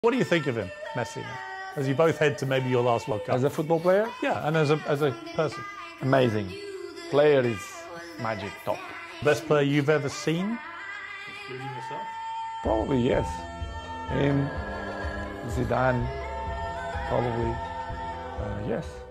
What do you think of him, Messi, now? As you both head to maybe your last World Cup? As a football player? Yeah, and as a person. Amazing. Player is magic, top. Best player you've ever seen? Including yourself? Probably, yes. Him, Zidane, probably, yes.